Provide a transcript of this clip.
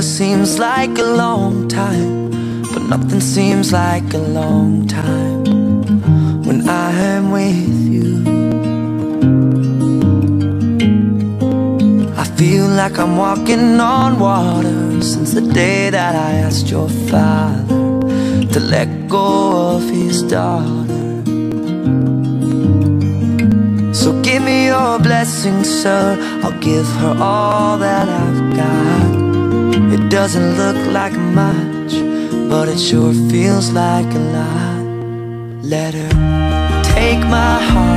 seems like a long time, but nothing seems like a long time when I am with you. I feel like I'm walking on water since the day that I asked your father to let go of his daughter. So give me your blessing, sir, I'll give her all that I've got. It doesn't look like much, but it sure feels like a lot. Let her take my heart